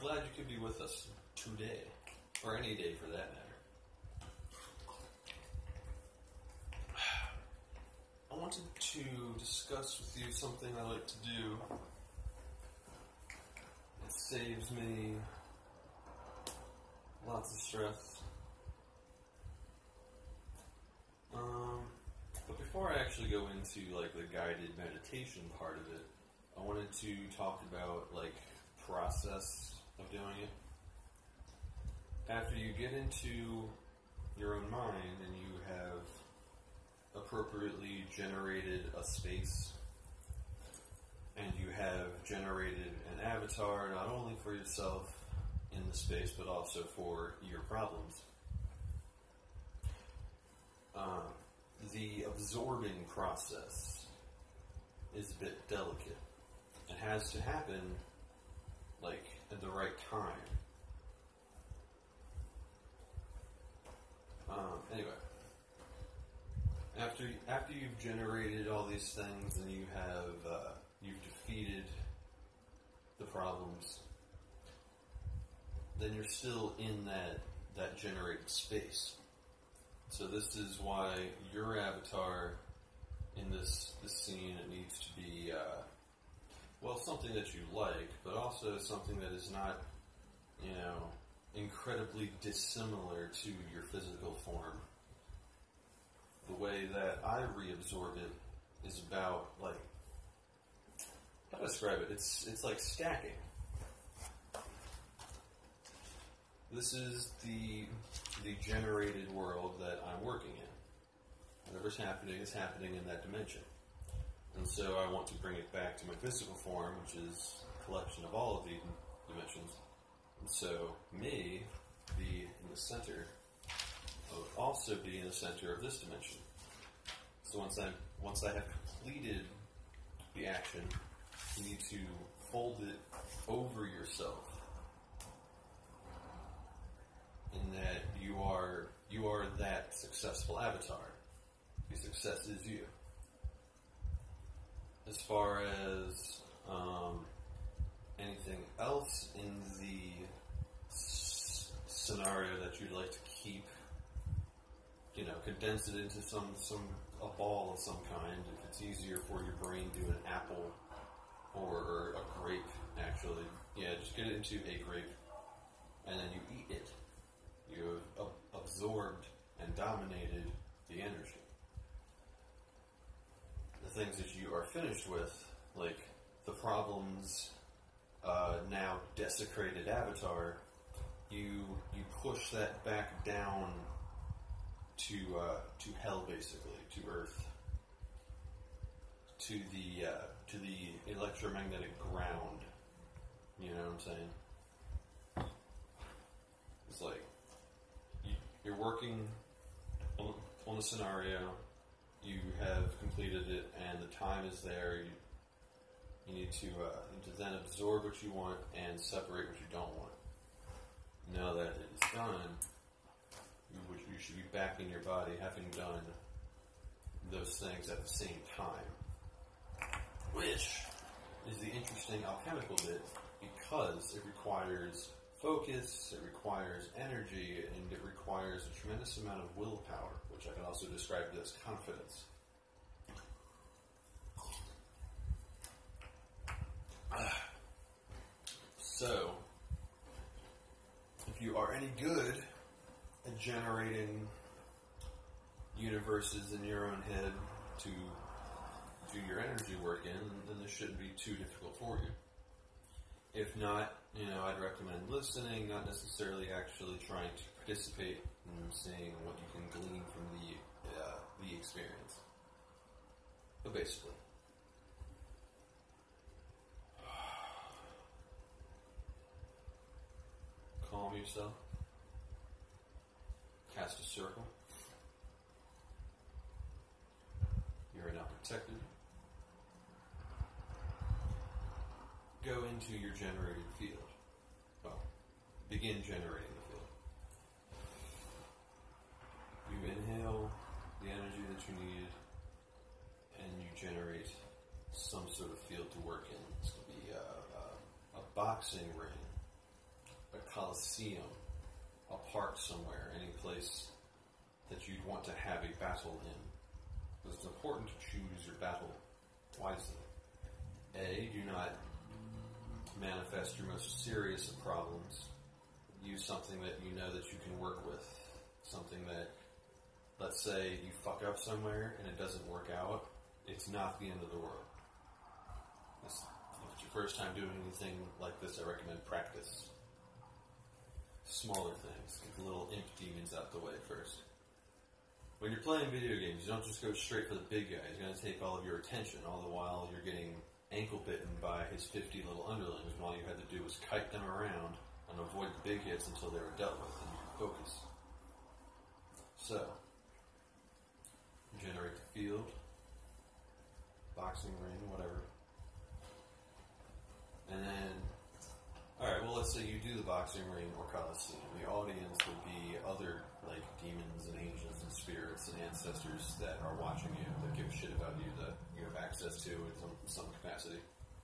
glad you could be with us today, or any day for that matter. I wanted to discuss with you something I like to do. It saves me lots of stress. But before I actually go into like the guided meditation part of it, I wanted to talk about like process of doing it. After you get into your own mind and you have appropriately generated a space and you have generated an avatar not only for yourself in the space but also for your problems, the absorbing process is a bit delicate. It has to happen like at the right time. Anyway, after you've generated all these things and you have you've defeated the problems, then you're still in that generated space. So this is why your avatar in this scene, it needs to be something that you like, but also something that is not, incredibly dissimilar to your physical form. The way that I reabsorb it is about, like, how to describe it? It's like stacking. This is the generated world that I'm working in. Whatever's happening is happening in that dimension. And so I want to bring it back to my physical form, which is a collection of all of the dimensions. And so me, be in the center, I would also be in the center of this dimension. So once I have completed the action, you need to fold it over yourself. In that you are that successful avatar. The success is you. As far as anything else in the scenario that you'd like to keep, condense it into a ball of some kind. If it's easier for your brain, do an apple or a grape. Actually, just get it into a grape, and then you eat it. You have absorbed and dominated the energy. The things that you are finished with, like the problems, now desecrated avatar, you push that back down to hell, basically, to Earth, to the electromagnetic ground. You know what I'm saying? It's like you're working on a scenario. You have completed it, and the time is there. You need to then absorb what you want and separate what you don't want. Now that it is done, you should be back in your body, having done those things at the same time. Which is the interesting alchemical bit, because it requires focus, it requires energy, and it requires a tremendous amount of willpower, which I can also describe as confidence. So, if you are any good at generating universes in your own head to do your energy work in, then this shouldn't be too difficult for you. If not, I'd recommend listening, not necessarily actually trying to participate and seeing what you can glean from the experience. But basically, calm yourself, cast a circle. You are now protected. Go into your generated field. Well, begin generating the field. You inhale the energy that you need, and you generate some sort of field to work in. It's going to be a boxing ring a coliseum, a park somewhere, any place that you'd want to have a battle in. Because it's important to choose your battle wisely. A, do not manifest your most serious of problems. Use something that you know that you can work with. Something that, let's say you fuck up somewhere and it doesn't work out, it's not the end of the world. If it's your first time doing anything like this, I recommend practice. Smaller things. Get the little imp demons out the way first. When you're playing video games, you don't just go straight for the big guy. He's going to take all of your attention, all the while you're getting ankle bitten by his 50 little underlings, and all you had to do was kite them around and avoid the big hits until they were dealt with, and you can focus. So, generate the field, boxing ring, whatever. And then, alright, well, let's say you do the boxing ring or coliseum. The audience would be other, like, demons and angels and spirits and ancestors that are watching you, that give a shit about you, that you have access to in some capacity.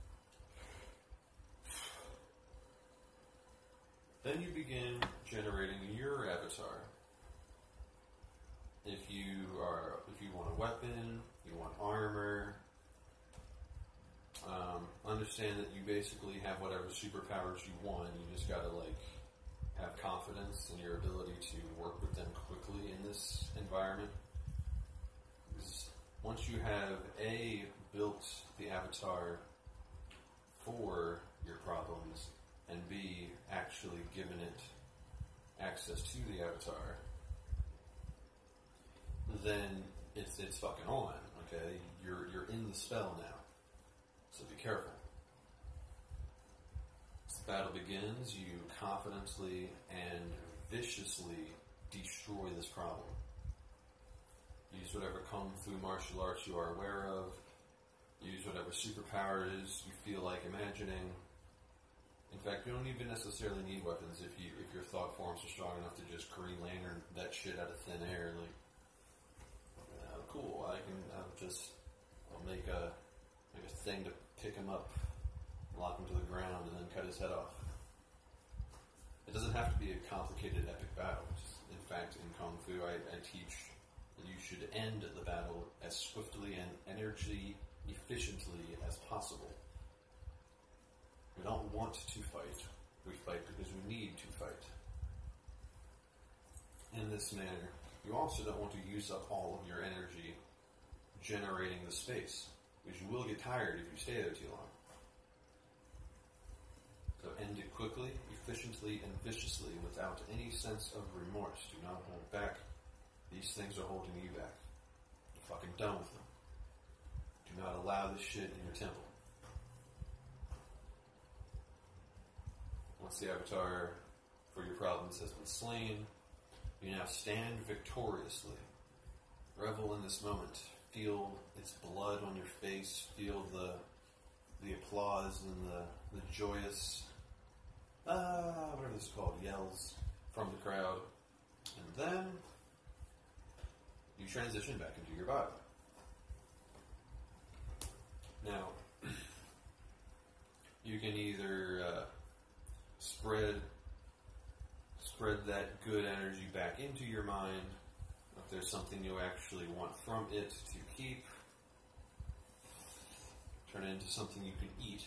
Then you begin generating your avatar. If you want a weapon, you want armor, understand that you basically have whatever superpowers you want. You just gotta have confidence in your ability to work with them quickly in this environment. Because once you have A, built the avatar for your problems, and B, actually given it access to the avatar, then it's fucking on, okay? You're in the spell now. So be careful. As the battle begins, you confidently and viciously destroy this problem. Use whatever kung fu martial arts you are aware of. Use whatever superpowers you feel like imagining. In fact, you don't even necessarily need weapons if your thought forms are strong enough to just Green Lantern that shit out of thin air. Cool. I'll make a thing to pick him up, lock him to the ground, and then cut his head off. It doesn't have to be a complicated epic battle. In fact, in Kung Fu, I teach that you should end the battle as swiftly and energy efficiently as possible. We don't want to fight. We fight because we need to fight. In this manner, you also don't want to use up all of your energy generating the space, because you will get tired if you stay there too long. So end it quickly, efficiently, and viciously without any sense of remorse. Do not hold back. These things are holding you back. You're fucking done with them. Do not allow this shit in your temple. Once the avatar for your problems has been slain, you now stand victoriously. Revel in this moment. Feel its blood on your face. Feel the applause and the joyous, whatever this is called, yells from the crowd. And then you transition back into your body. Now, you can either spread that good energy back into your mind, if there's something you actually want from it to keep, turn it into something you can eat,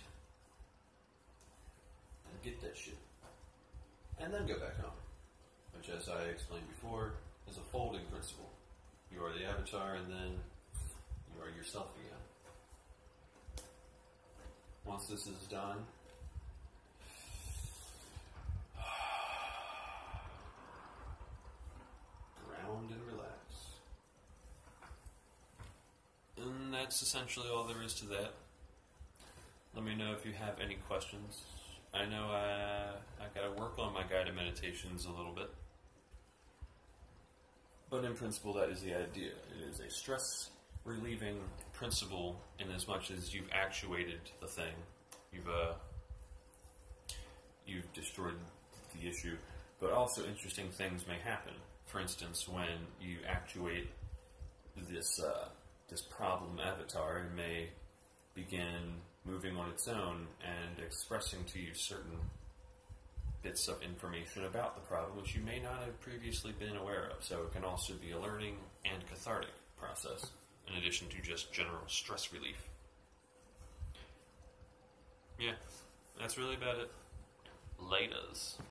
and get that shit. And then go back home, which, as I explained before, is a folding principle. You are the avatar, and then you are yourself again. Once this is done, ground and relax. And that's essentially all there is to that. Let me know if you have any questions. I know I gotta work on my guided meditations a little bit. But in principle, that is the idea. It is a stress-relieving principle in as much as you've actuated the thing. You've destroyed the issue. But also interesting things may happen. For instance, when you actuate this problem avatar, it may begin moving on its own and expressing to you certain bits of information about the problem which you may not have previously been aware of. So it can also be a learning and cathartic process, in addition to just general stress relief. Yeah, that's really about it. Laters.